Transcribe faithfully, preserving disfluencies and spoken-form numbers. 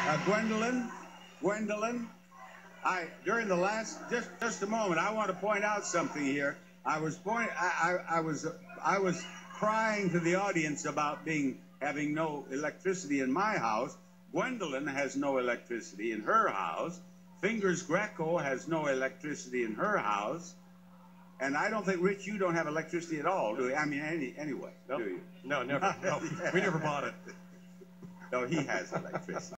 Uh, Gwendolyn, Gwendolyn, I during the last just just a moment, I want to point out something here. I was point, I, I, I was I was crying to the audience about being having no electricity in my house. Gwendolyn has no electricity in her house. Fingers Greco has no electricity in her house. And I don't think, Rich, you don't have electricity at all, do you? I mean, any, anyway, Nope. do you? No, never. No, we never bought it. No, he has electricity.